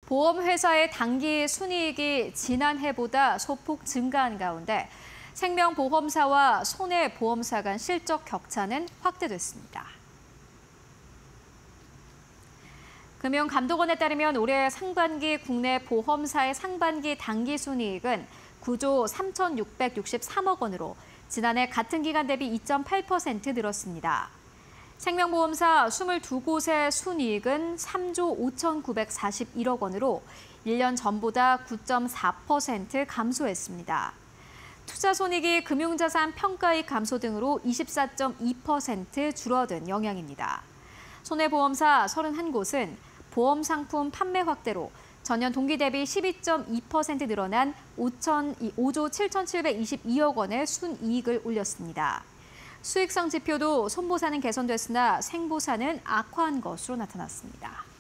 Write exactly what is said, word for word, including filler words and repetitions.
보험회사의 당기 순이익이 지난해보다 소폭 증가한 가운데 생명보험사와 손해보험사 간 실적 격차는 확대됐습니다. 금융감독원에 따르면 올해 상반기 국내 보험사의 상반기 당기순이익은 구조 삼천육백육십삼억 원으로 지난해 같은 기간 대비 이 점 팔 퍼센트 늘었습니다. 생명보험사 이십이 곳의 순이익은 삼조 오천구백사십일억 원으로 일 년 전보다 구 점 사 퍼센트 감소했습니다. 투자손익이 금융자산 평가익 감소 등으로 이십사 점 이 퍼센트 줄어든 영향입니다. 손해보험사 삼십일 곳은 보험상품 판매 확대로 전년 동기 대비 십이 점 이 퍼센트 늘어난 오조 칠천칠백이십이억 원의 순이익을 올렸습니다. 수익성 지표도 손보사는 개선됐으나 생보사는 악화한 것으로 나타났습니다.